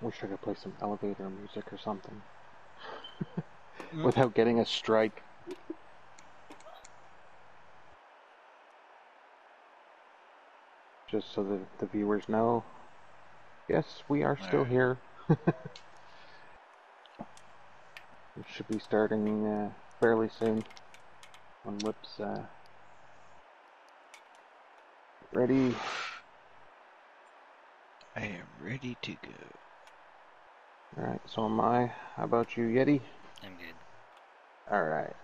Wish I could play some elevator music or something. Without getting a strike. Just so that the viewers know. Yes, we are still here. We should be starting fairly soon. When Whip's ready. I am ready to go. Alright, so am I. How about you, Yeti? I'm good. Alright.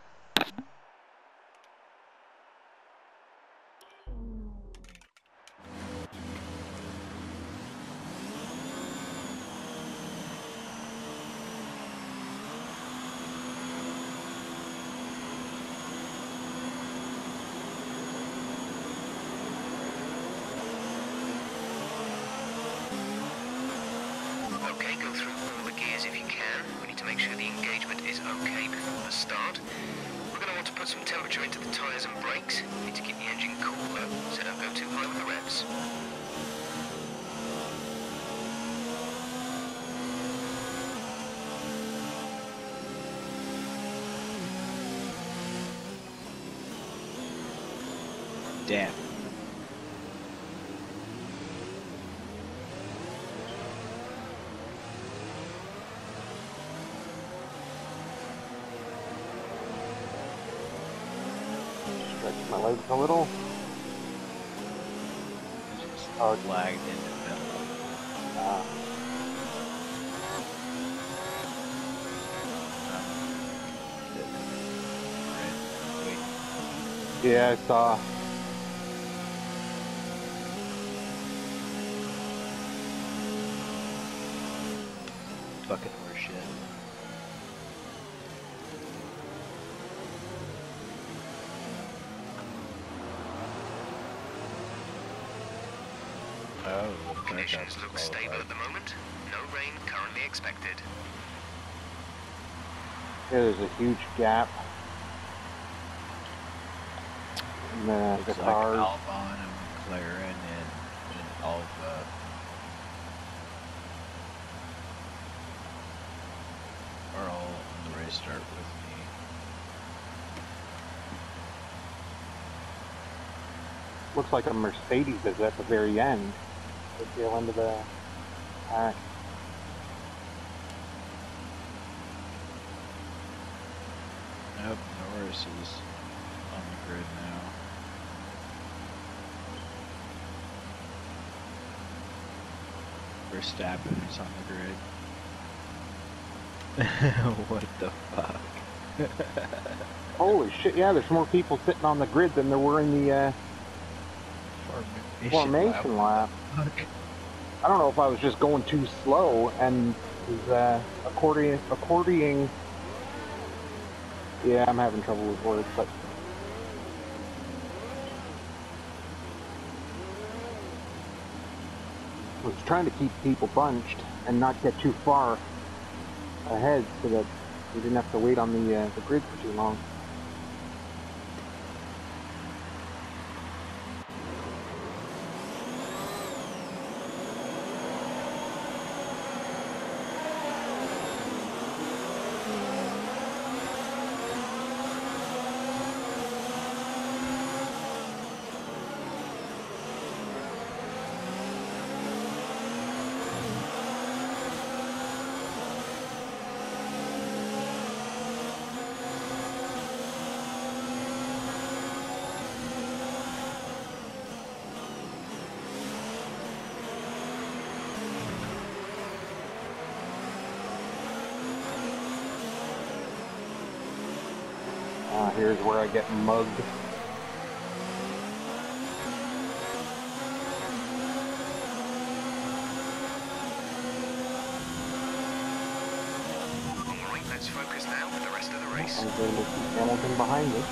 Okay, go through all the gears if you can. We need to make sure the engagement is okay before the start. We're going to want to put some temperature into the tyres and brakes. Need to keep the engine cool though, so don't go too high with the revs. Damn. Stretch my legs a little. Just hard lagged in the middle. Yeah, I saw. Fucking horseshit. Oh, Conditions look stable at the moment. No rain currently expected. Yeah, there's a huge gap in the looks cars. like Albon and McLaren and Alfa. Are all on the race start with me. Looks like a Mercedes is at the very end. The tail end of the pack. Nope, Norris is on the grid now. Verstappen is on the grid. What the fuck? Holy shit, yeah, there's more people sitting on the grid than there were in the formation lap. I don't know if I was just going too slow and was accordioning. Yeah, I'm having trouble with words, but I was trying to keep people bunched and not get too far ahead so that we didn't have to wait on the grid for too long. Here's where I get mugged. Alright, let's focus now for the rest of the race. I was able to keep Hamilton behind us.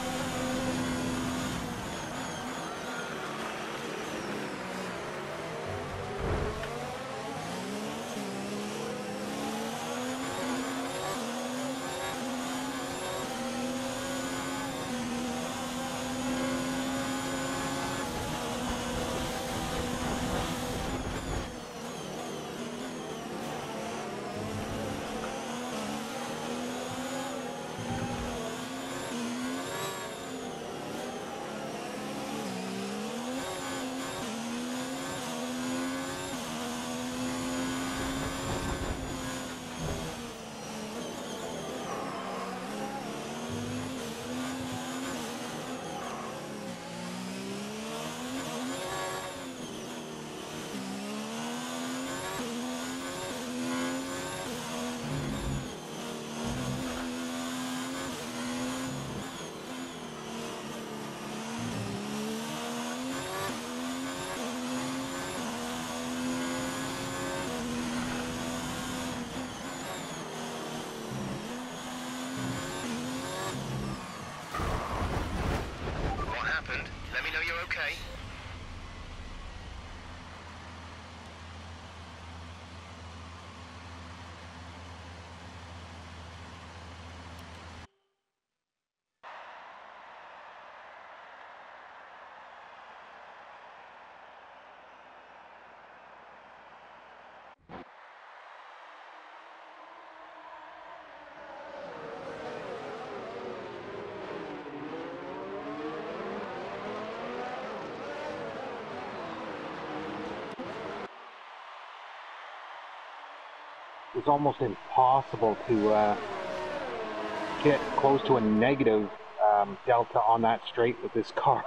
was almost impossible to get close to a negative delta on that straight with this car.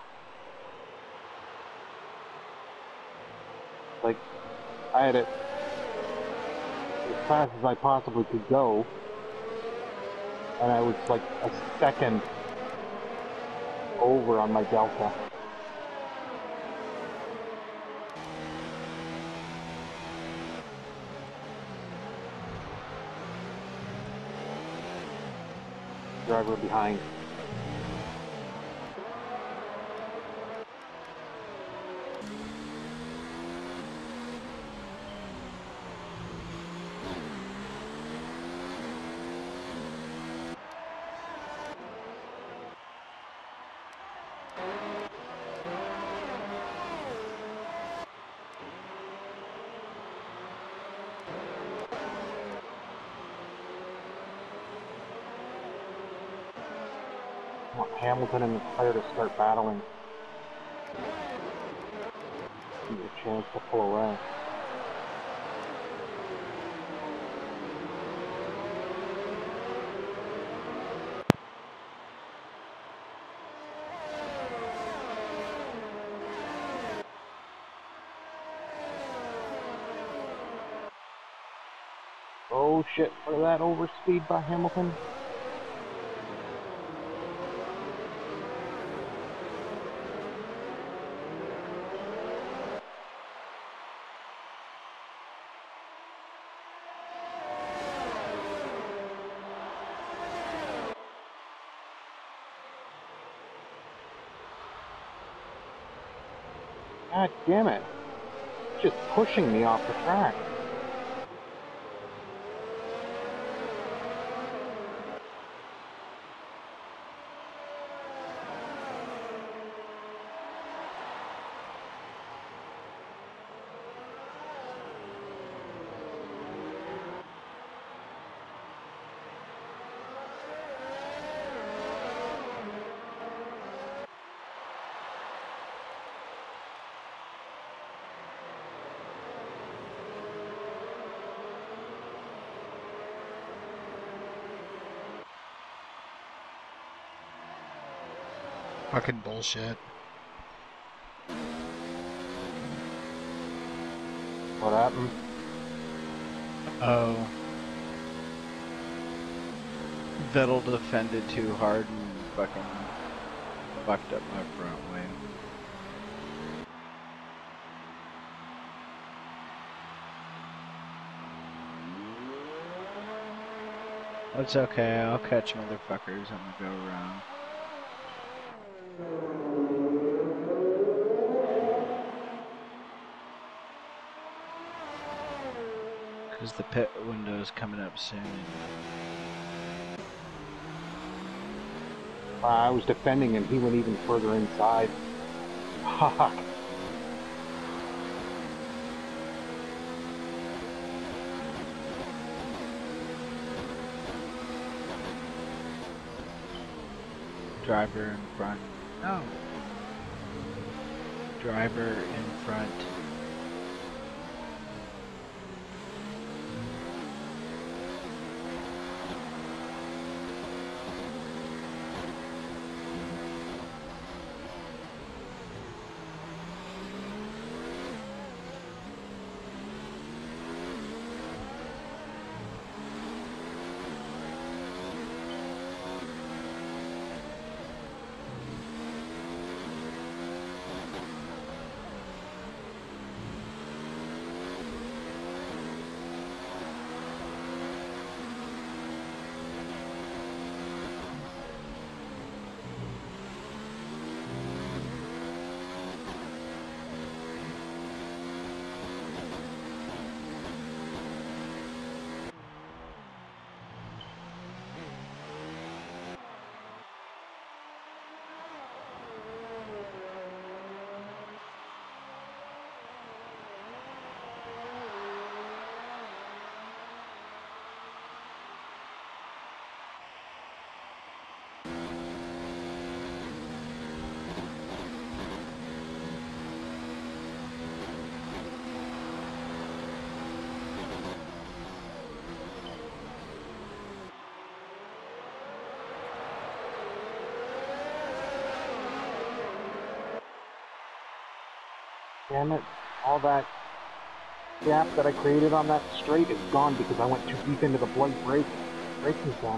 Like, I had it as fast as I possibly could go, and I was like a second over on my delta. Driver behind. I want Hamilton and Leclerc to start battling. Give me a chance to pull away. Oh shit, look at that overspeed by Hamilton. God damn it. It's just pushing me off the track. Fucking bullshit. What happened? Oh. Vettel defended too hard and fucking fucked up my front wing. That's okay, I'll catch motherfuckers on the go around. Because the pit window is coming up soon. I was defending and he went even further inside. Fuck. Driver in front. No. Driver in front. Damn it. All that gap that I created on that straight is gone because I went too deep into the bloody braking zone.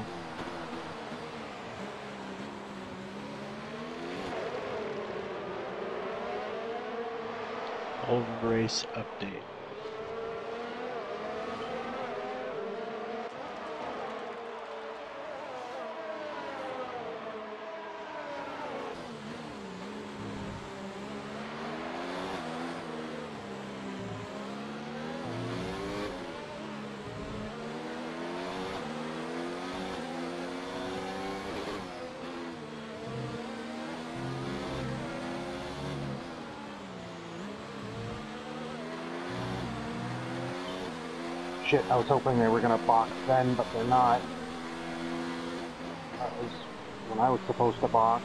Whole race update. Shit, I was hoping they were gonna box then, but they're not. That was when I was supposed to box.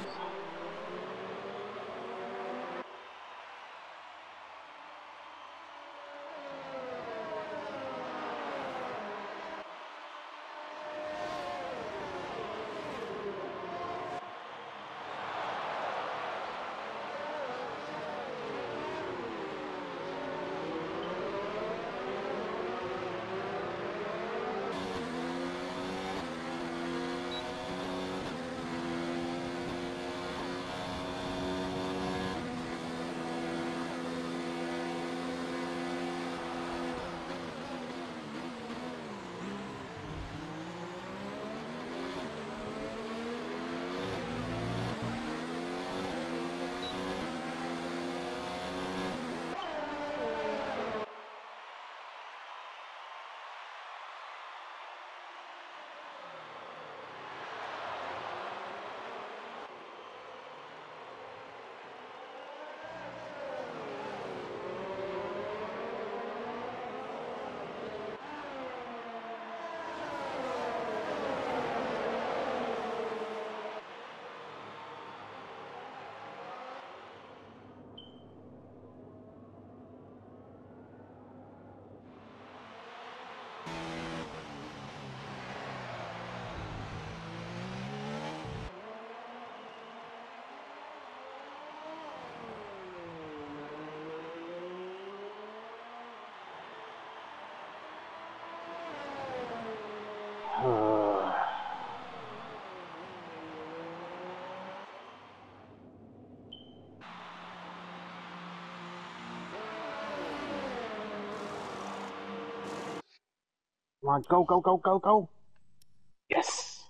Come on, go, go, go, go, go! Yes!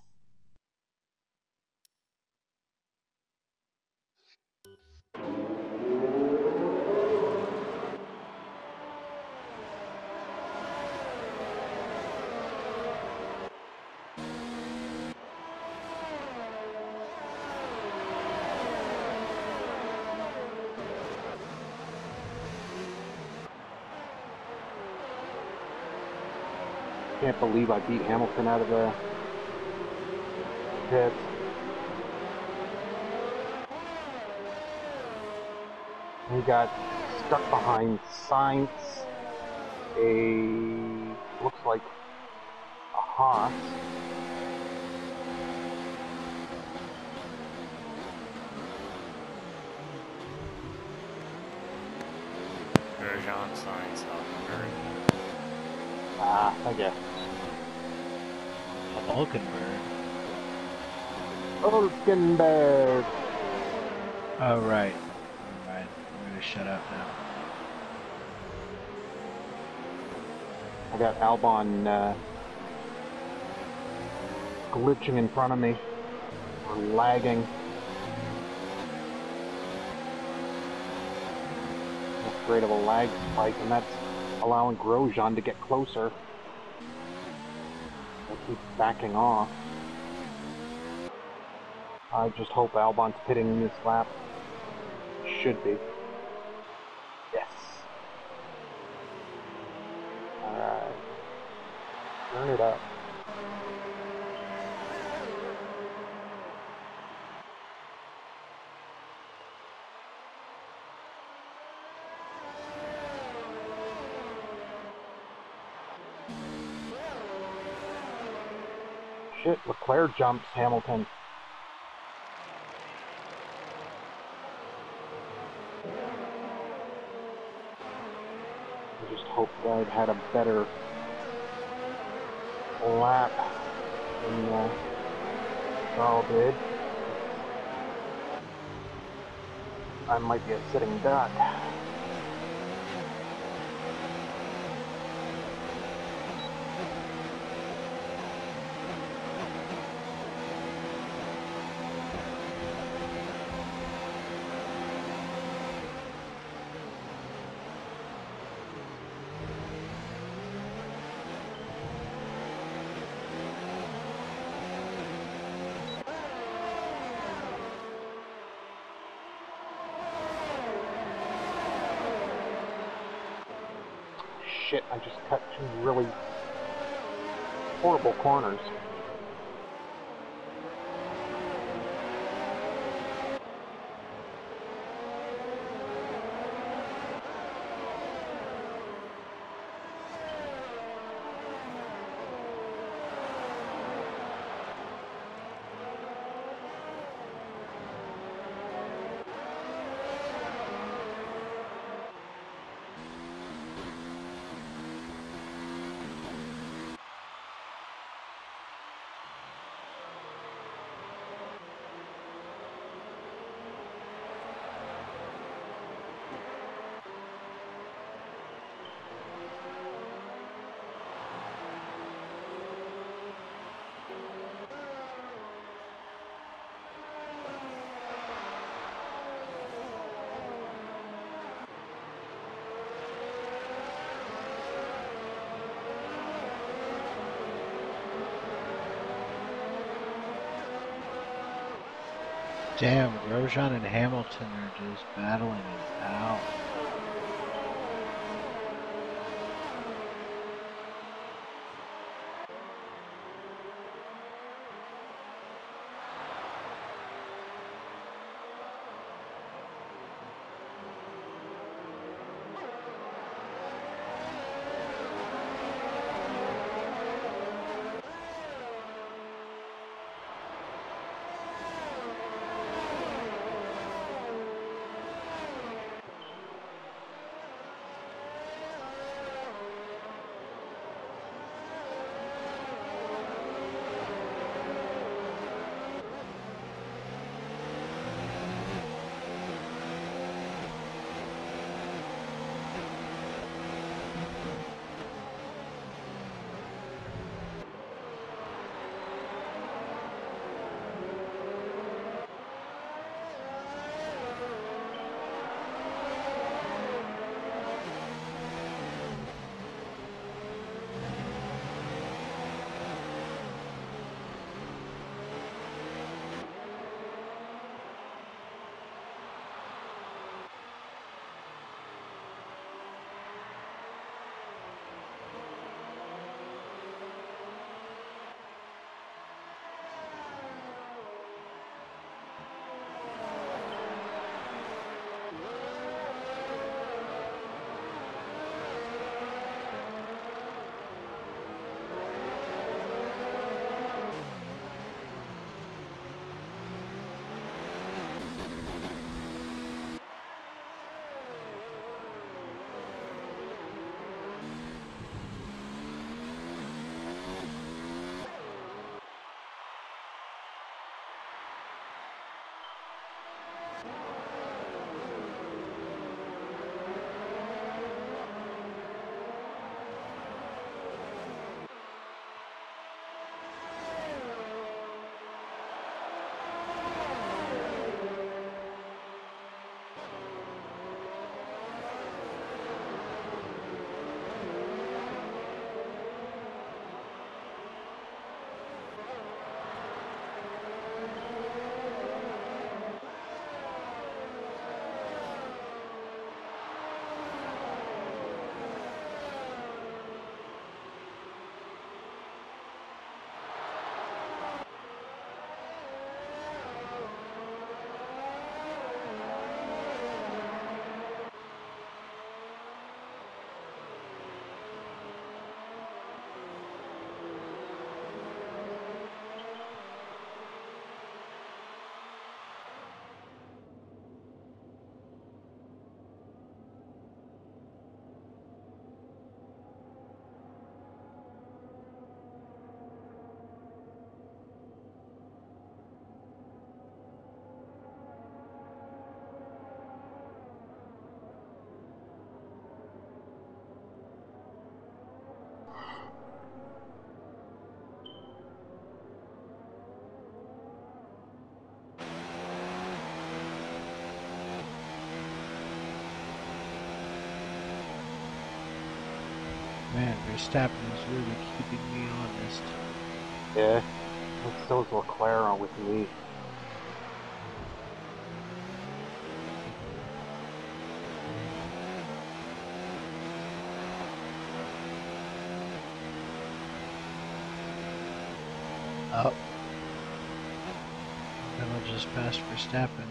Can't believe I beat Hamilton out of the pit. He got stuck behind Sainz, looks like a Haas. Grosjean, Sainz, Hulkenberg. Ah, I guess. Hulkenberg. Hulkenberg! Oh, right. Alright, I'm gonna shut up now. I got Albon glitching in front of me, or lagging. That's great of a lag spike, and that's allowing Grosjean to get closer. I keep backing off. I just hope Albon's pitting this lap. Should be. Yes. Alright. Turn it up. Shit, Leclerc jumps Hamilton. just hoped that I'd had a better lap than Carl did. I might be a sitting duck. Shit, I just cut two really horrible corners. Damn, Grosjean and Hamilton are just battling it out. Man, Verstappen is really keeping me honest. Yeah. So's Leclerc with me. Oh. Vettel just passed Verstappen.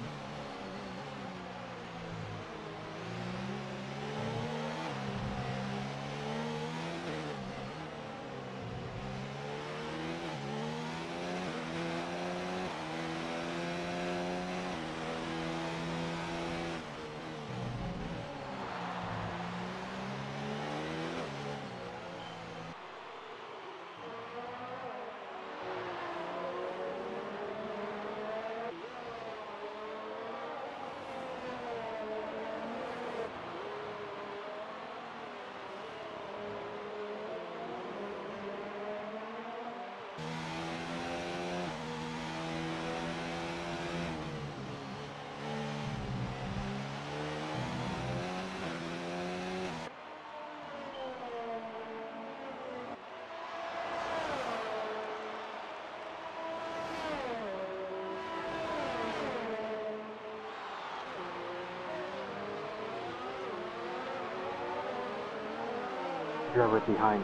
Driver behind.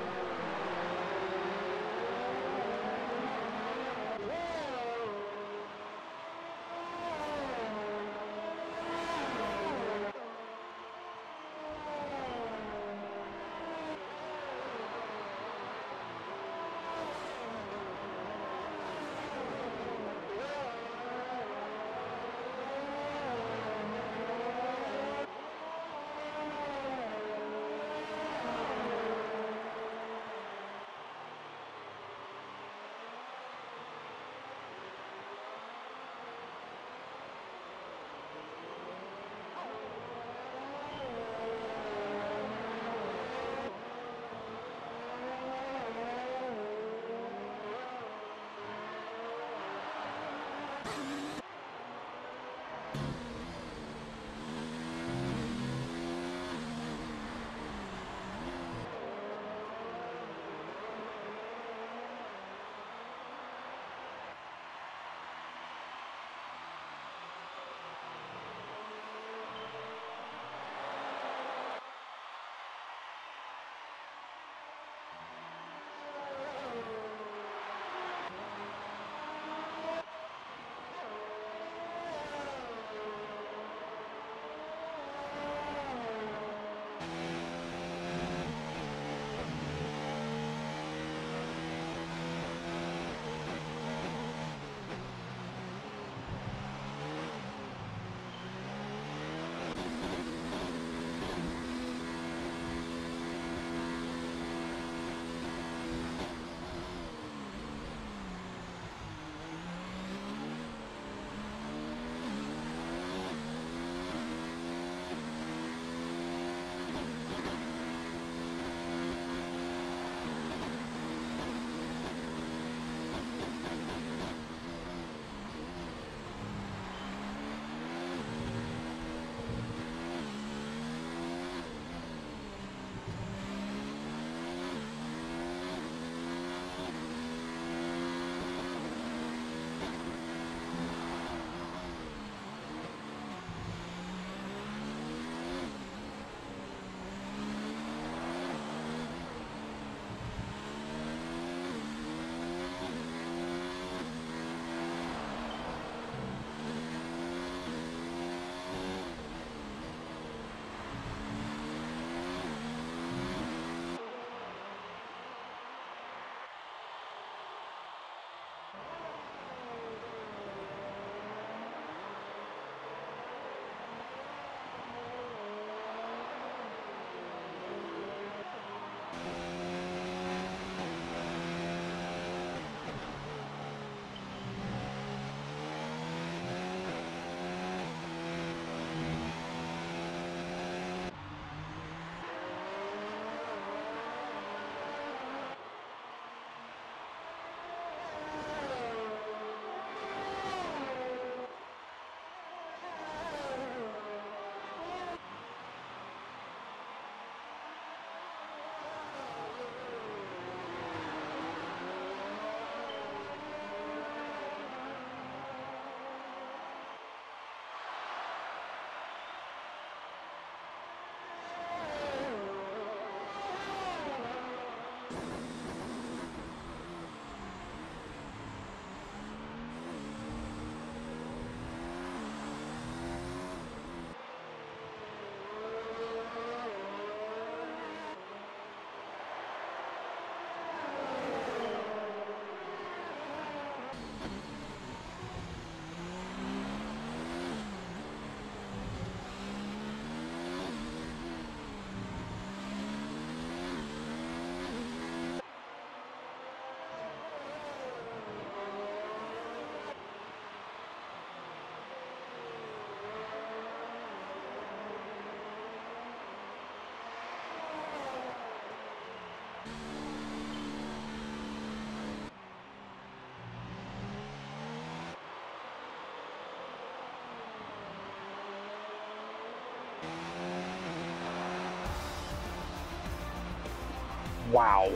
Wow.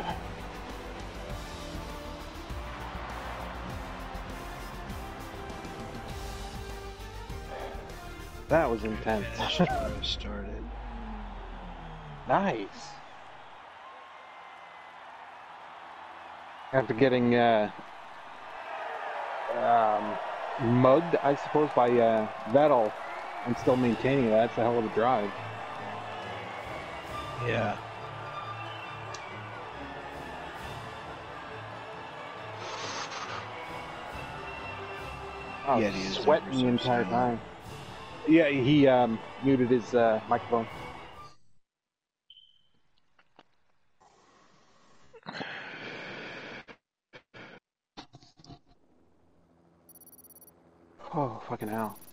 That was intense. Started. Nice. After getting mugged, I suppose, by Vettel and still maintaining it, that's a hell of a drive. Yeah. I was Yeti is sweating the entire time. Yeah, he muted his microphone. Oh, fucking hell.